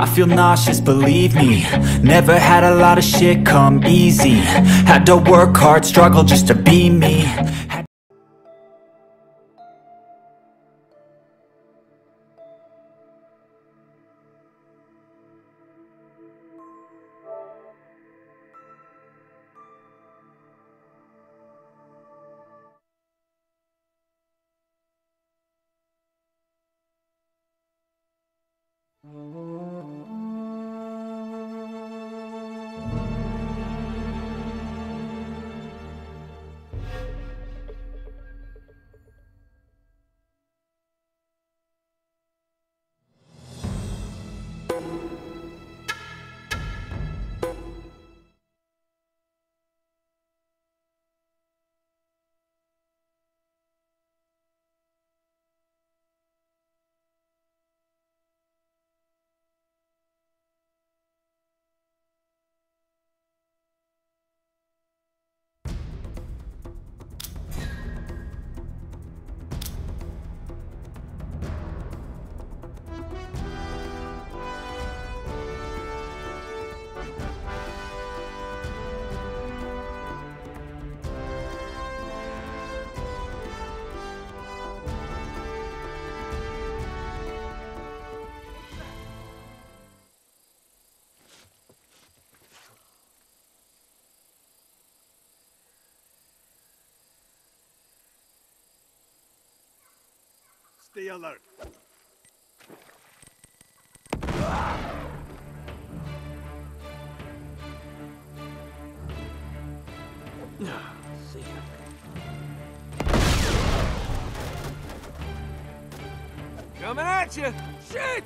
I feel nauseous, believe me. Never had a lot of shit come easy. Had to work hard, struggle just to be me. Stay alert. See ya. Coming at you! Shit!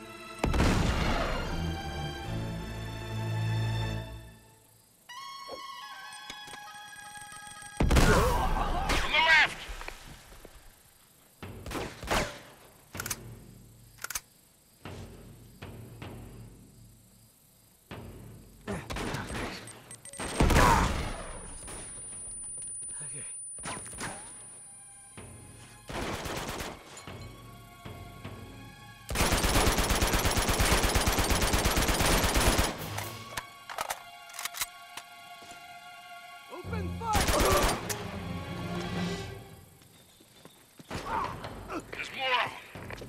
Open fire! There's more of them.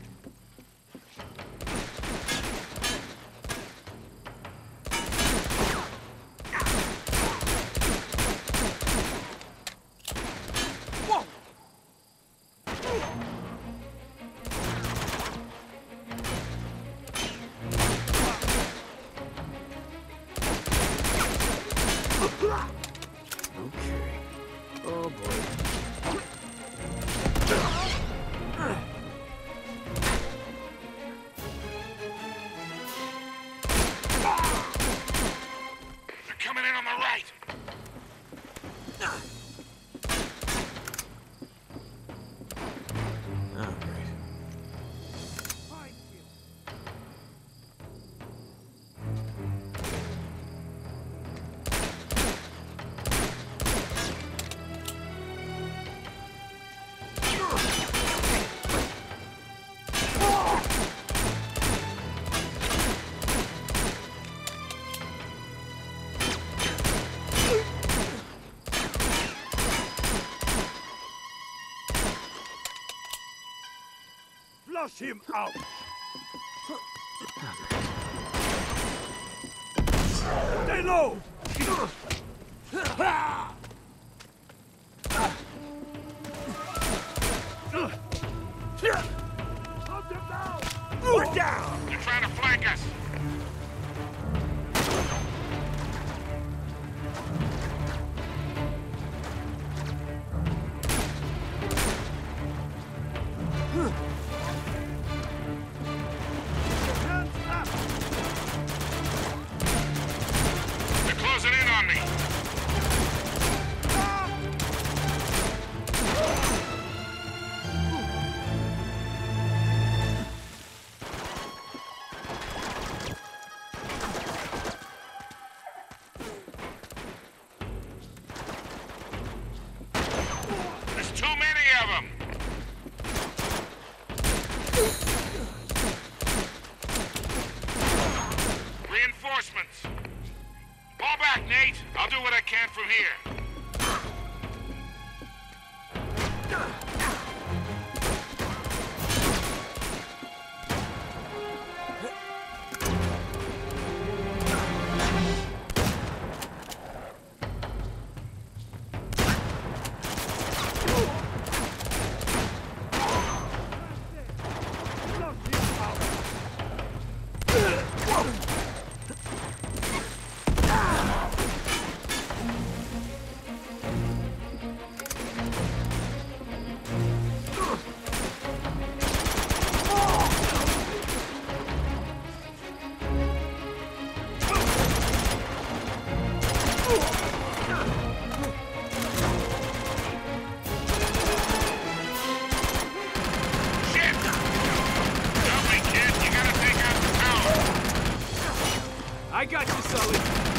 Whoa! Okay. Oh boy. They're coming in on the right. Oh, great. Flush him out. Stay low. Hunt him down. We're down. They're trying to flank us. They're closing in on me. Nate, I'll do what I can from here. I got you, Sully.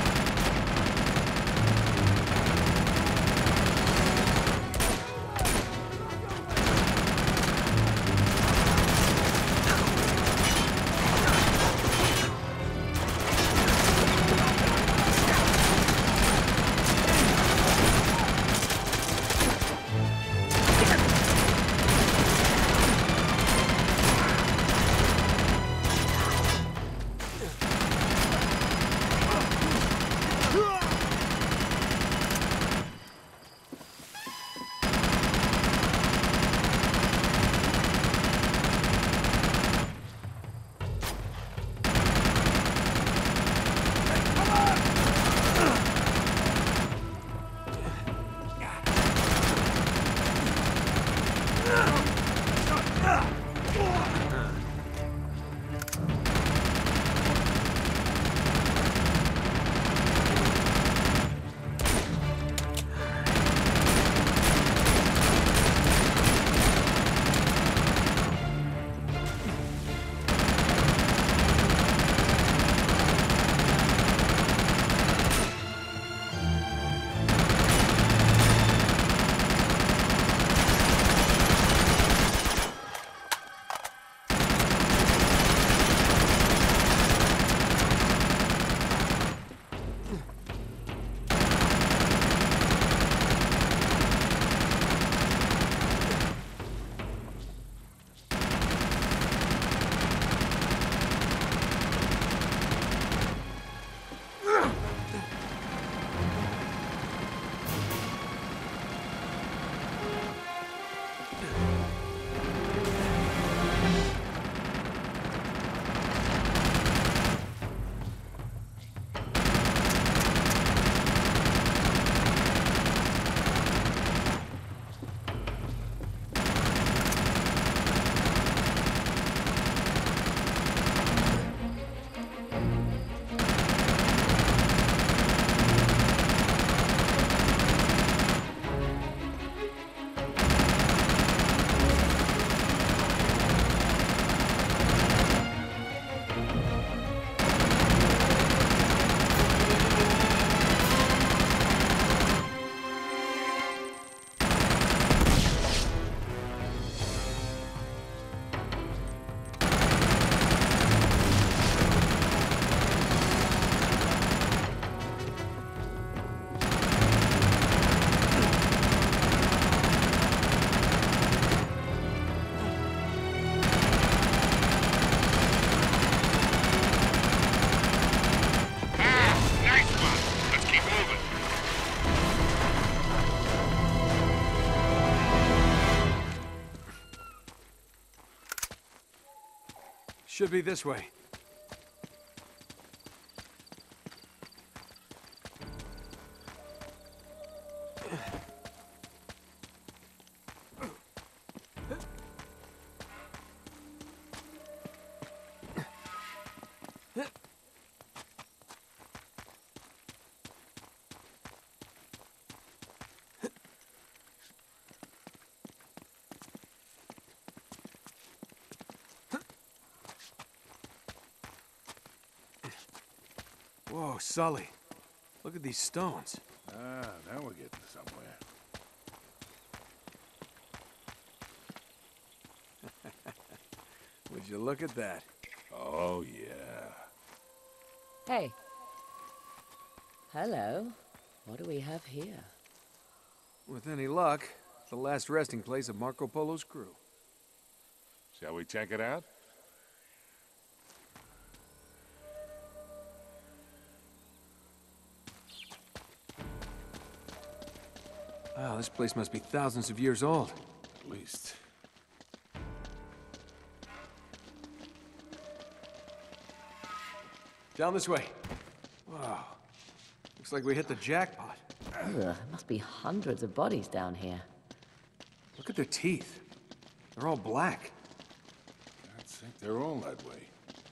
Should be this way. Whoa, Sully. Look at these stones. Ah, now we're getting somewhere. Would you look at that? Oh, yeah. Hey. Hello. What do we have here? With any luck, the last resting place of Marco Polo's crew. Shall we check it out? Wow, this place must be thousands of years old. At least. Down this way. Wow. Looks like we hit the jackpot. Ugh, there must be hundreds of bodies down here. Look at their teeth. They're all black. I think they're all that way.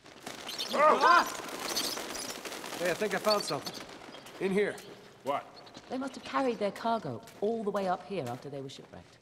Hey, I think I found something. In here. What? They must have carried their cargo all the way up here after they were shipwrecked.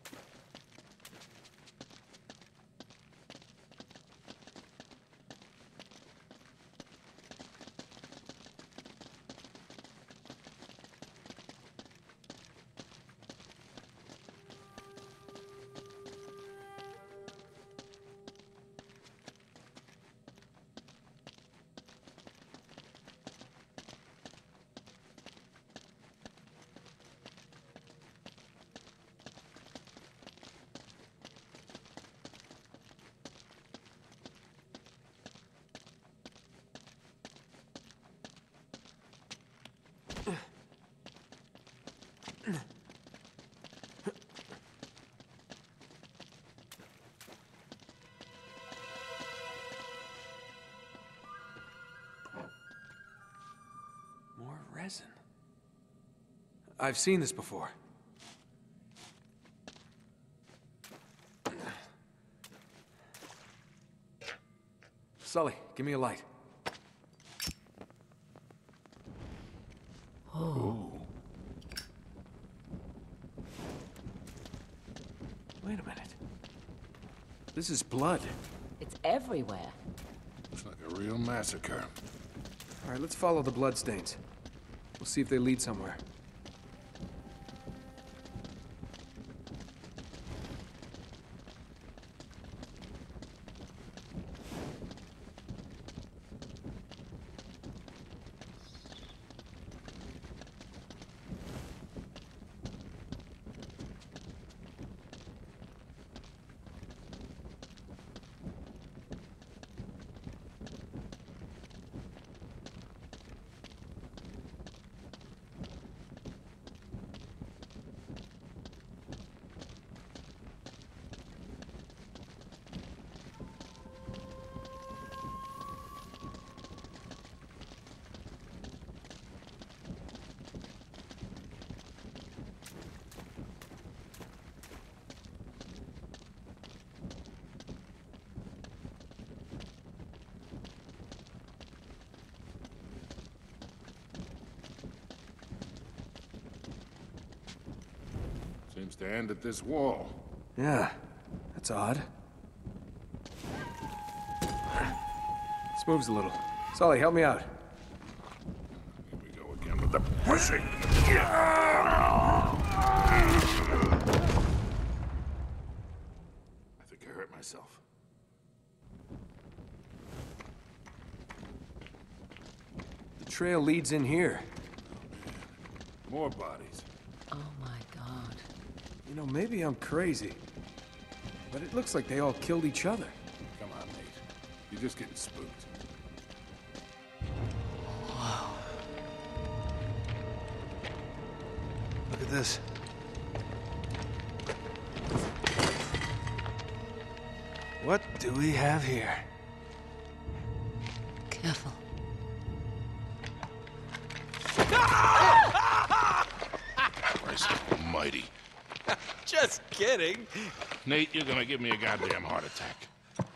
More resin. I've seen this before. Sully, give me a light. Wait a minute. This is blood. It's everywhere. Looks like a real massacre. All right, let's follow the bloodstains. We'll see if they lead somewhere. Seems to end at this wall. Yeah, that's odd. This moves a little. Sully, help me out. Here we go again with the pushing. I think I hurt myself. The trail leads in here. More bodies. Oh my god. You know, maybe I'm crazy, but it looks like they all killed each other. Come on, Nate. You're just getting spooked. Look at this. What do we have here? Careful. Christ almighty. Just kidding. Nate, you're gonna give me a goddamn heart attack.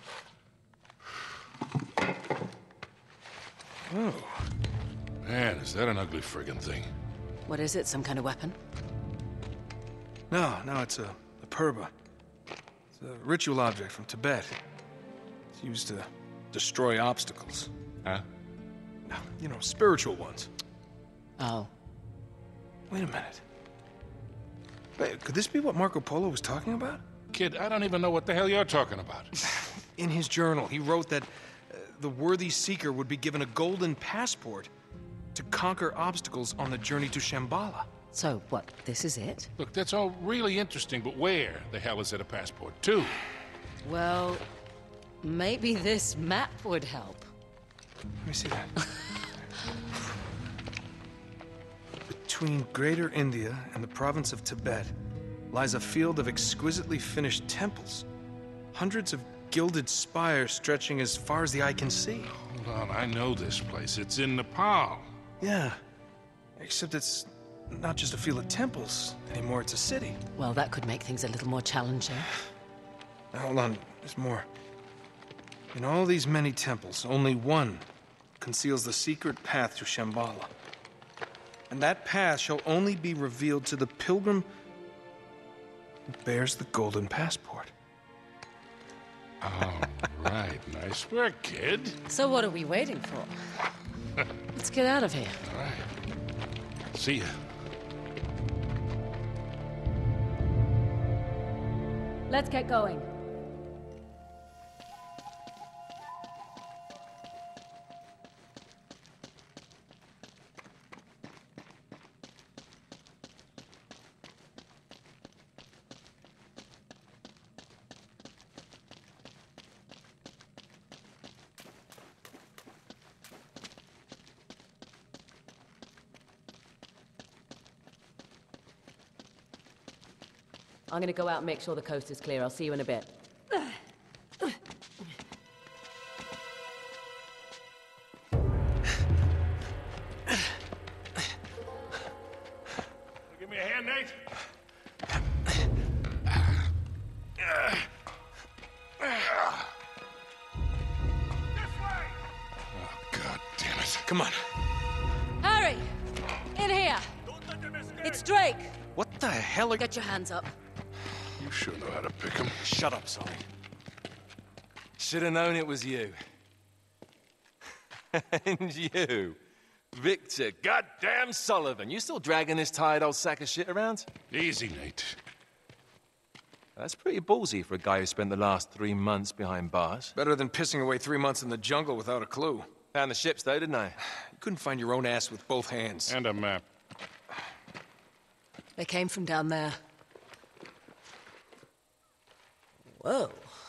Oh. Man, is that an ugly friggin' thing? What is it? Some kind of weapon? No, it's a purba. It's a ritual object from Tibet. It's used to destroy obstacles. Huh? You know, spiritual ones. Oh. Wait a minute. Wait, could this be what Marco Polo was talking about? Kid, I don't even know what the hell you're talking about. In his journal, he wrote that the worthy seeker would be given a golden passport to conquer obstacles on the journey to Shambhala. So, what, this is it? Look, that's all really interesting, but where the hell is it a passport to? Well, maybe this map would help. Let me see that. Between Greater India and the province of Tibet lies a field of exquisitely finished temples. Hundreds of gilded spires stretching as far as the eye can see. Hold on, I know this place. It's in Nepal. Yeah, except it's not just a field of temples anymore, it's a city. Well, that could make things a little more challenging. Now, hold on, there's more. In all these many temples, only one conceals the secret path to Shambhala. And that path shall only be revealed to the pilgrim who bears the golden passport. Oh, right. Nice work, kid. So what are we waiting for? Let's get out of here. All right. See ya. Let's get going. I'm gonna go out and make sure the coast is clear. I'll see you in a bit. Give me a hand, Nate. Oh, God damn it. Come on. Harry! In here! It's Drake! What the hell are... Get your hands up. You sure know how to pick 'em. Shut up, Sully. Should have known it was you. And you, Victor goddamn Sullivan. You still dragging this tired old sack of shit around? Easy, Nate. That's pretty ballsy for a guy who spent the last 3 months behind bars. Better than pissing away 3 months in the jungle without a clue. Found the ships though, didn't I? You couldn't find your own ass with both hands. And a map. They came from down there. Whoa.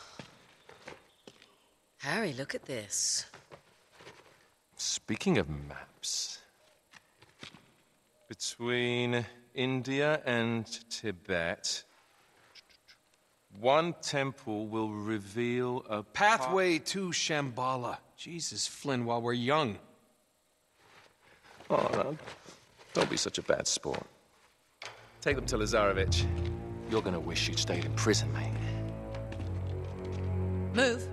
Harry, look at this. Speaking of maps... Between India and Tibet... One temple will reveal a Pathway to Shambhala. Jesus, Flynn, while we're young. Oh, no. Don't be such a bad sport. Take them to Lazarevich. You're gonna wish you'd stayed in prison, mate. Move.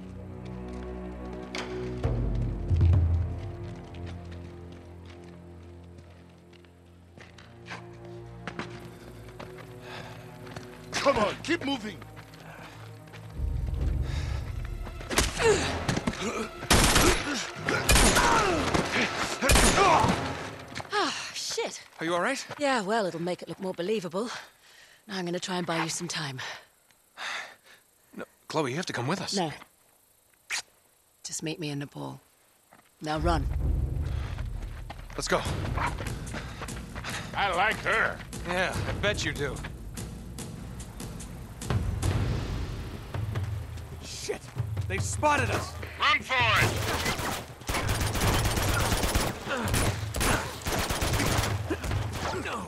Come on, keep moving. Shit. Are you all right? Yeah, well, it'll make it look more believable. Now I'm gonna try and buy you some time. No, Chloe, you have to come with us. No. Just meet me in Nepal. Now run. Let's go. I like her. Yeah, I bet you do. Shit! They've spotted us! Run for it! No!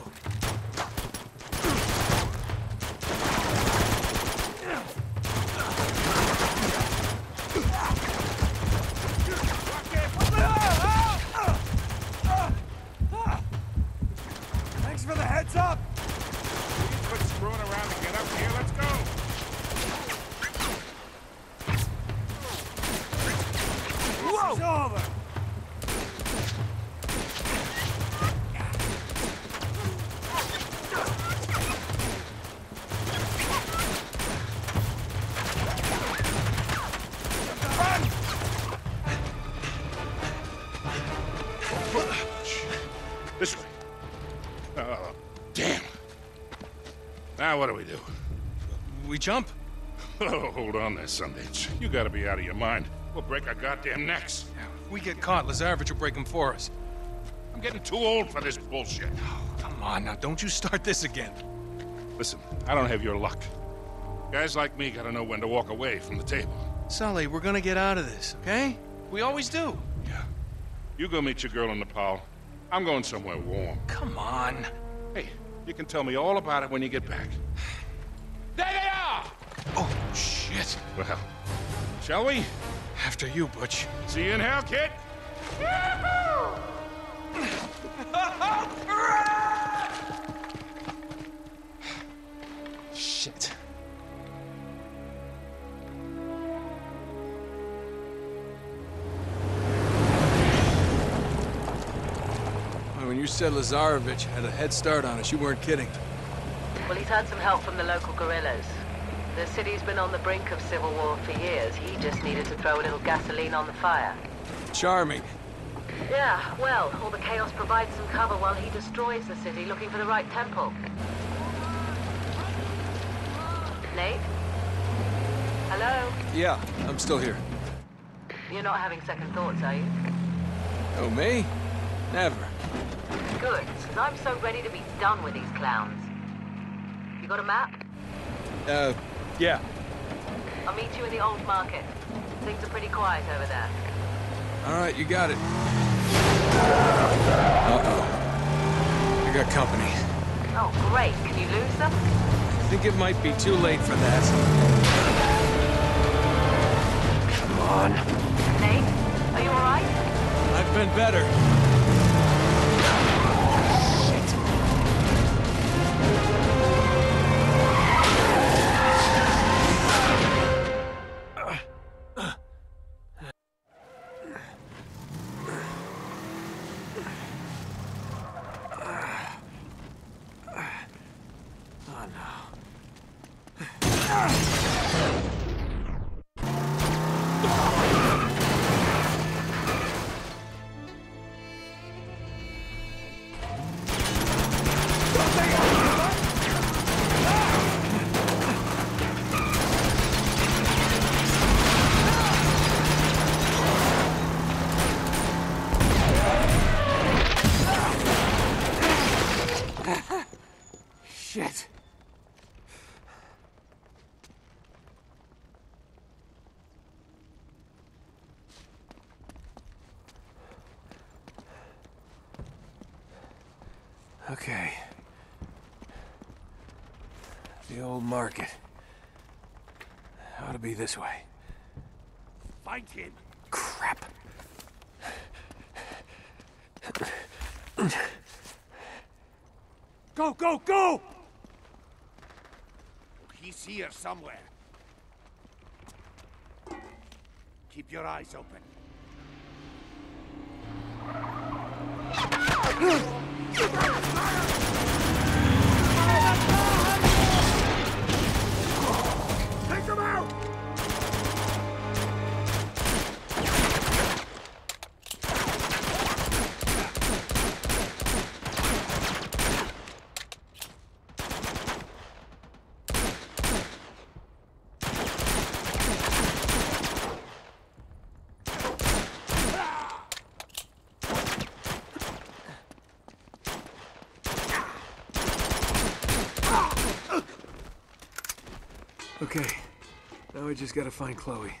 Thanks for the heads up! Quit screwing around and get up here. Let's go. Whoa! It's over! This way. Oh, damn. Now what do we do? We jump? Oh, hold on there, Sundance. You gotta be out of your mind. We'll break our goddamn necks. If we get caught, Lazarevich will break them for us. I'm getting too old for this bullshit. Come on, now don't you start this again. Listen, I don't have your luck. Guys like me gotta know when to walk away from the table. Sully, we're gonna get out of this, okay? We always do. Yeah. You go meet your girl in Nepal. I'm going somewhere warm. Come on. Hey, you can tell me all about it when you get back. There they are! Oh, shit. Well, shall we? After you, Butch. See you in hell, kid! Shit. When you said Lazarevich had a head start on us, you weren't kidding. Well, he's had some help from the local guerrillas. The city's been on the brink of civil war for years. He just needed to throw a little gasoline on the fire. Charming. Yeah, well, all the chaos provides some cover while he destroys the city looking for the right temple. Nate? Hello? Yeah, I'm still here. You're not having second thoughts, are you? Oh, me? Never. Good, because I'm so ready to be done with these clowns. You got a map? Yeah. I'll meet you in the old market. Things are pretty quiet over there. All right, you got it. Uh-oh. I got company. Oh, great. Can you lose them? I think it might be too late for that. Come on. Nate, are you all right? I've been better. Shit. Okay. The old market. Ought to be this way. Find him. Crap. Go, go, go! He's here somewhere. Keep your eyes open. Take him out! Okay. Now I just gotta find Chloe.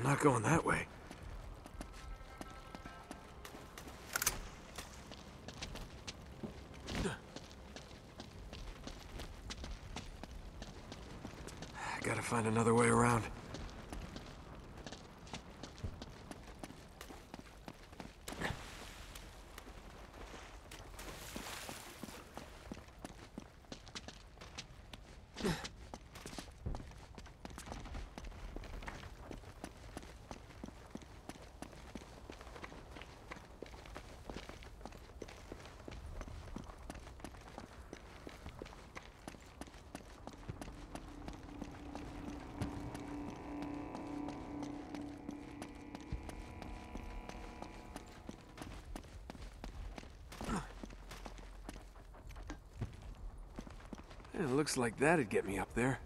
not going that way. Gotta find another way around. It looks like that'd get me up there.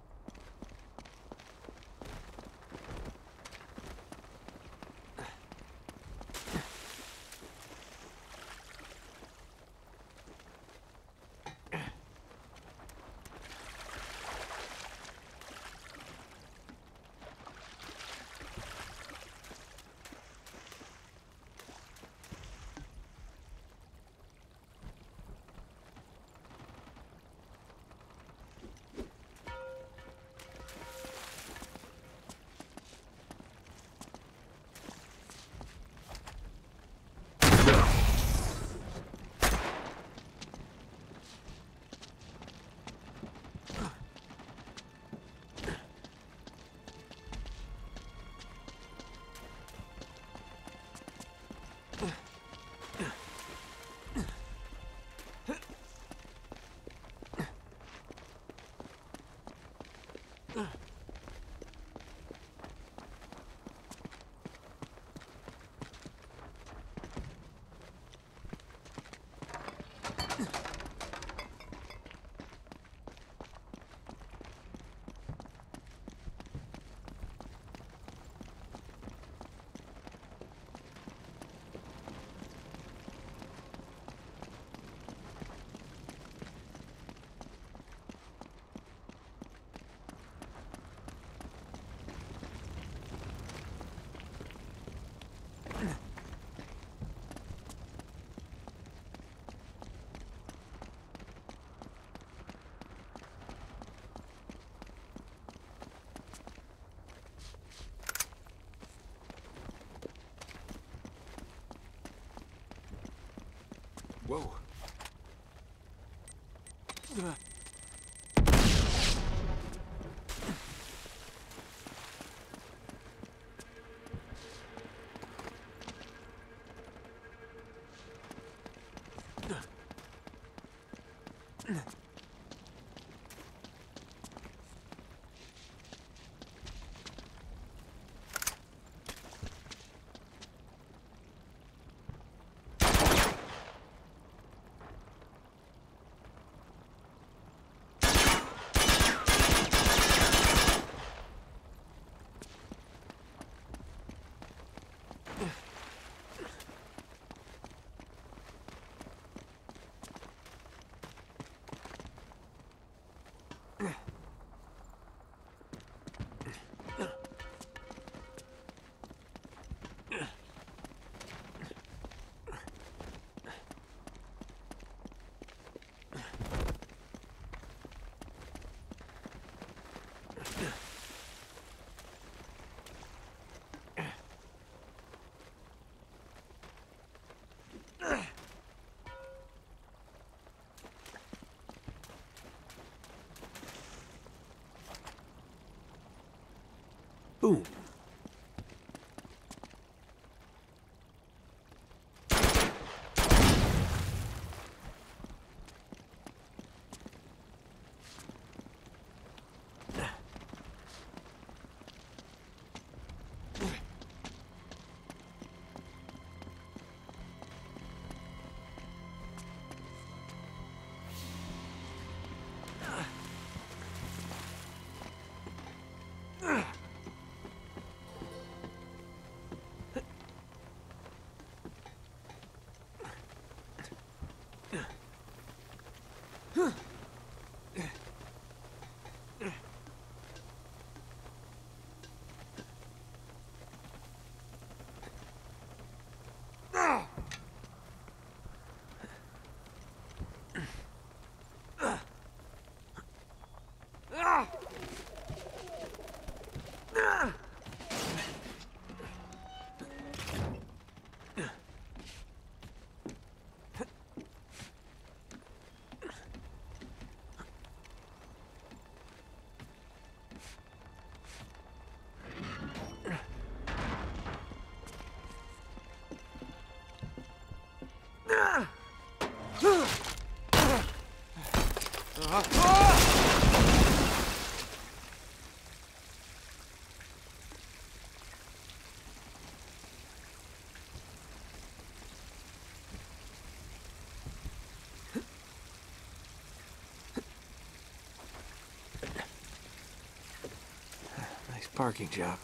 Whoa. Boom. Nice parking job.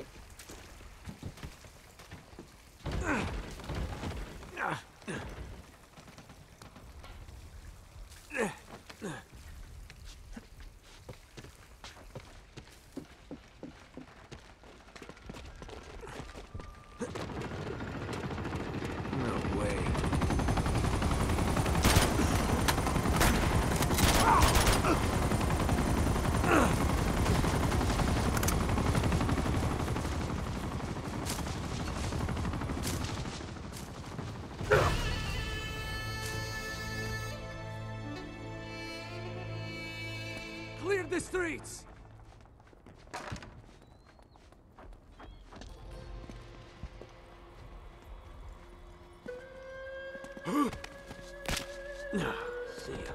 No way. Clear the streets! See ya.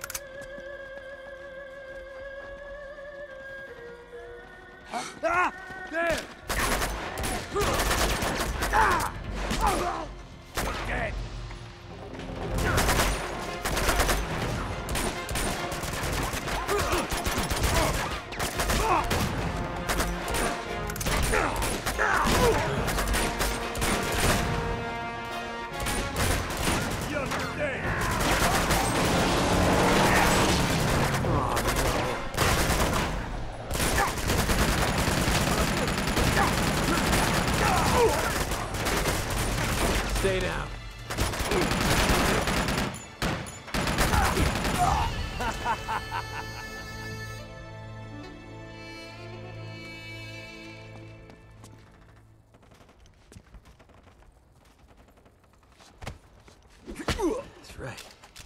Ah! There! Ah! You're dead! You're dead! Stay down. That's right.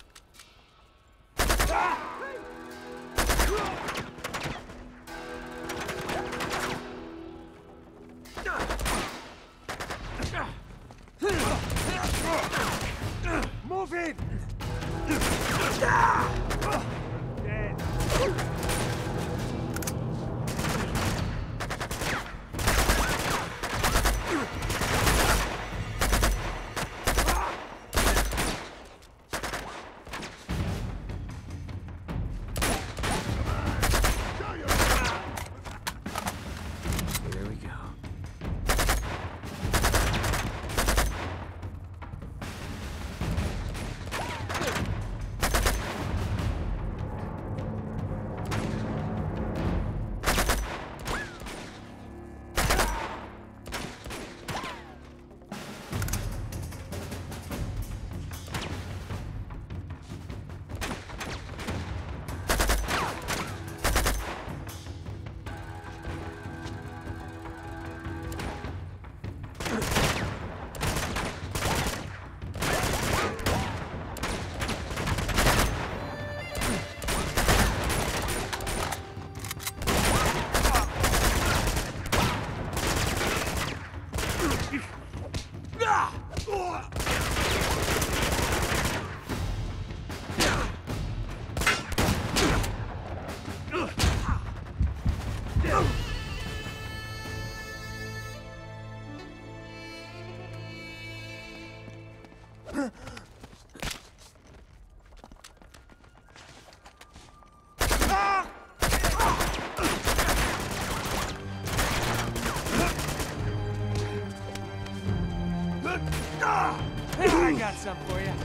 Move in! Dead. Here we go. I got some for you.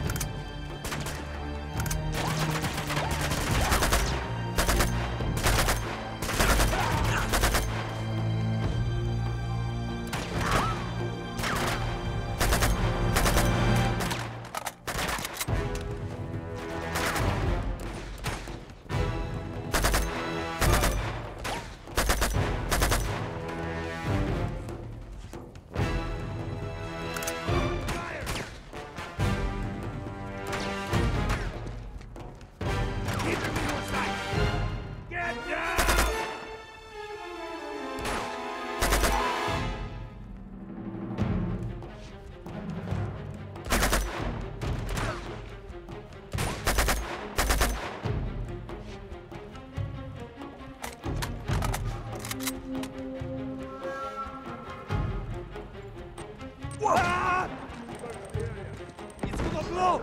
Careful!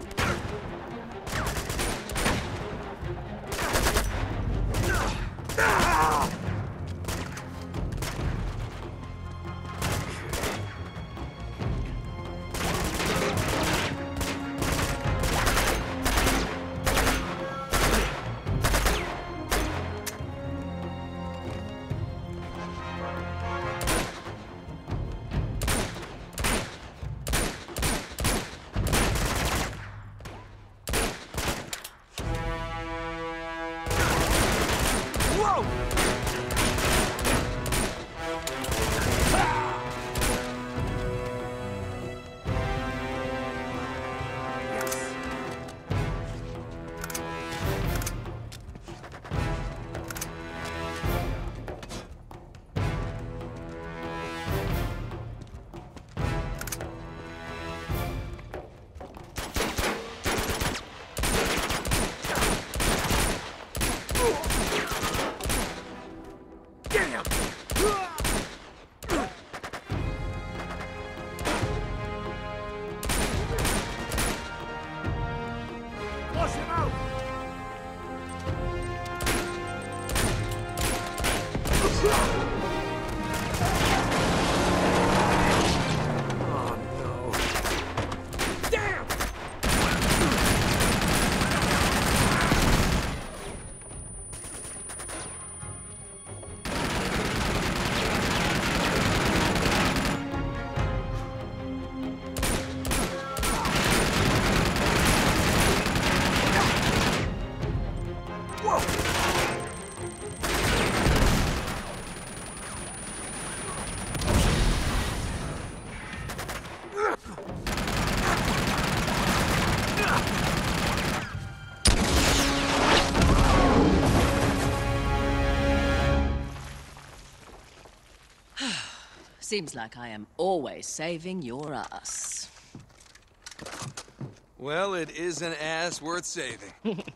Flush him out! Oh, no. Damn! Seems like I am always saving your ass. Well, it is an ass worth saving.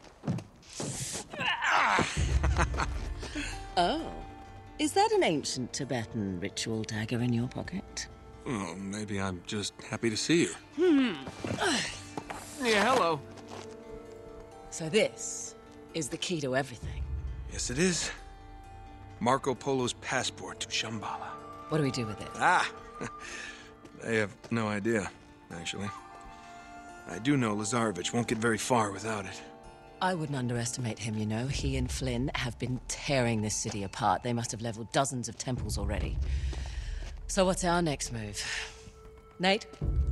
Oh. Is that an ancient Tibetan ritual dagger in your pocket? Oh, maybe I'm just happy to see you. Yeah, hello. So this is the key to everything. Yes, it is. Marco Polo's passport to Shambhala. What do we do with it? Ah! I have no idea, actually. I do know Lazarevich won't get very far without it. I wouldn't underestimate him, you know. He and Flynn have been tearing this city apart. They must have leveled dozens of temples already. So what's our next move? Nate?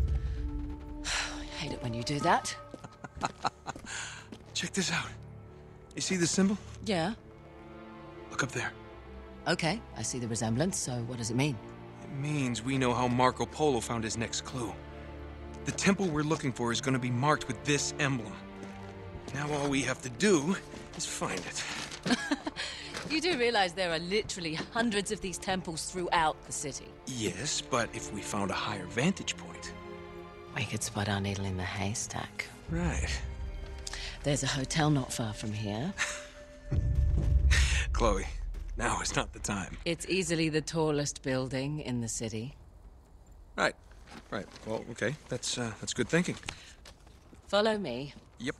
I hate it when you do that. Check this out. You see the symbol? Yeah. Look up there. Okay, I see the resemblance, so what does it mean? It means we know how Marco Polo found his next clue. The temple we're looking for is going to be marked with this emblem. Now all we have to do is find it. You do realize there are literally hundreds of these temples throughout the city? Yes, but if we found a higher vantage point... We could spot our needle in the haystack. Right. There's a hotel not far from here. Chloe, now is not the time. It's easily the tallest building in the city. Right. Right. Well, okay. That's good thinking. Follow me. Yep.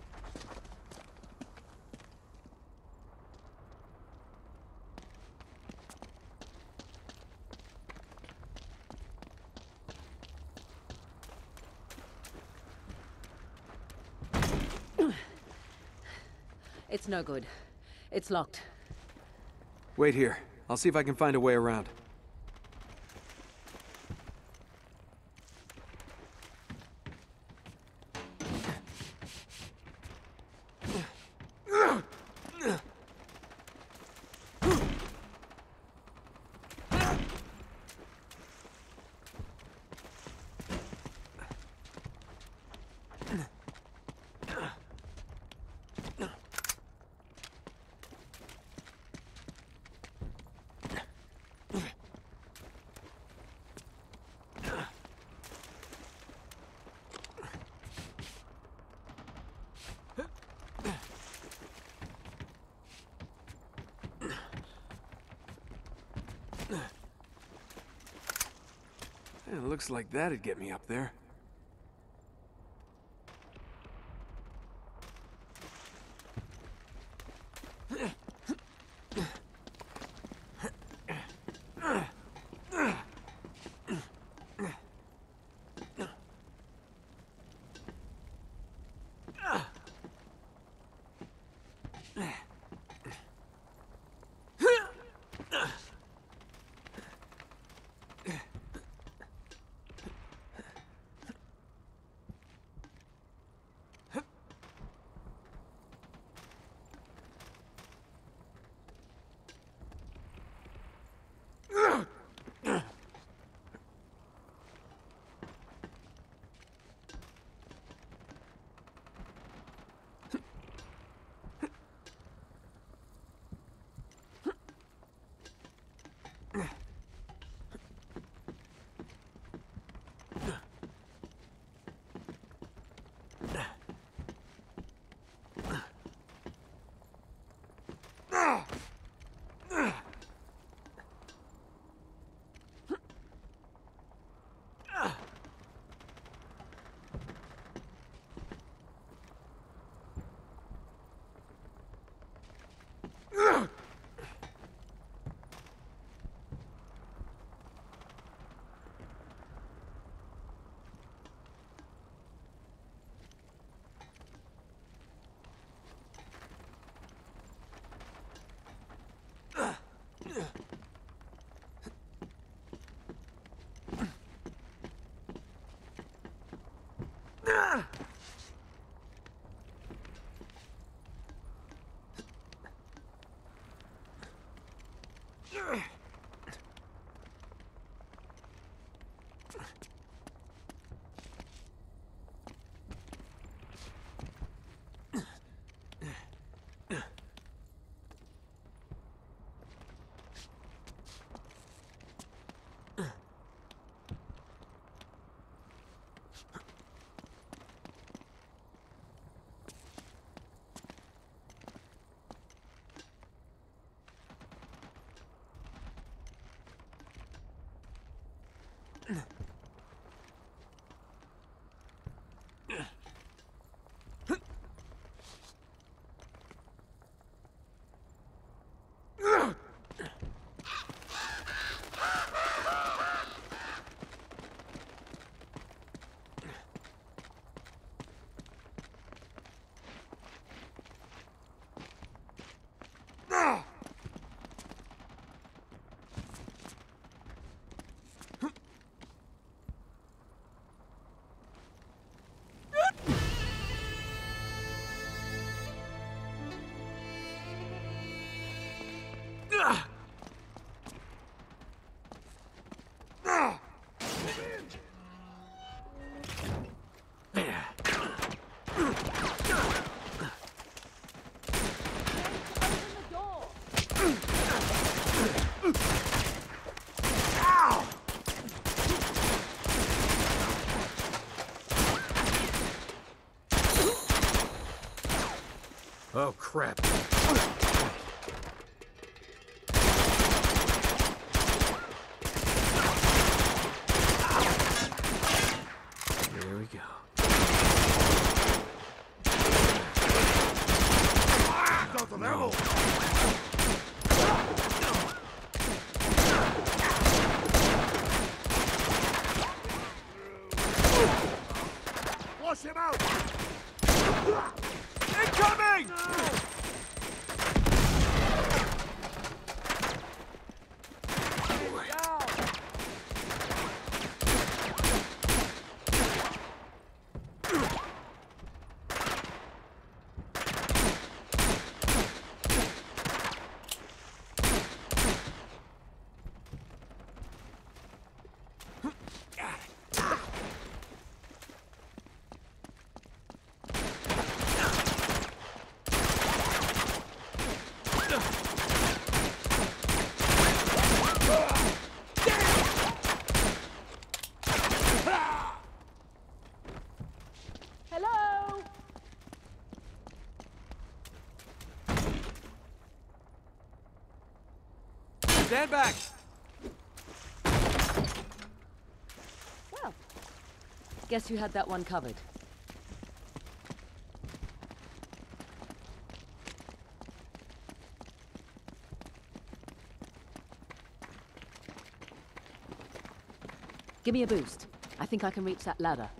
It's no good. It's locked. Wait here. I'll see if I can find a way around. It looks like that'd get me up there. Oh, crap. Here we go. No. Flush him out! Incoming! Hello? Stand back! Well, guess you had that one covered. Give me a boost. I think I can reach that ladder.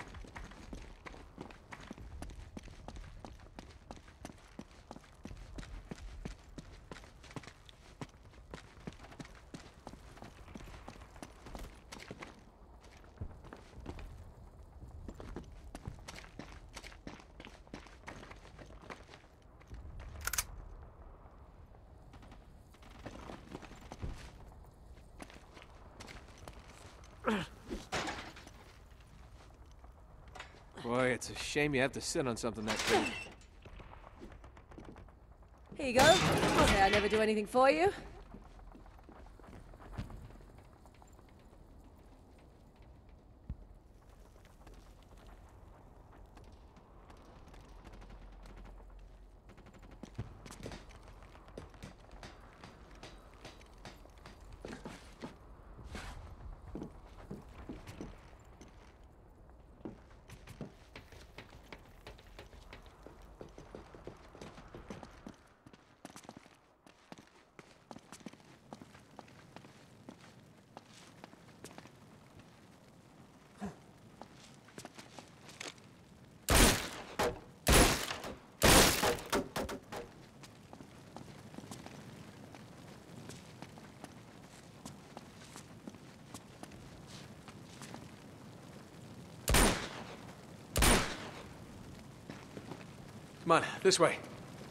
Boy, it's a shame you have to sit on something that big. Here you go. Say I never do anything for you. Come on, this way.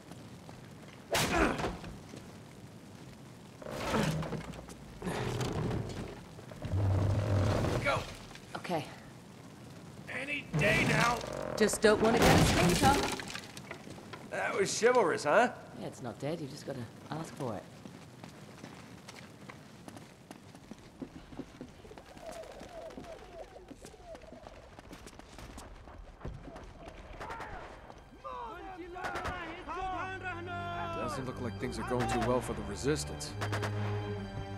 Go. Okay. Any day now. Just don't want to get a stinker. That was chivalrous, huh? Yeah, it's not dead. You just gotta ask for it. Doesn't look like things are going too well for the Resistance.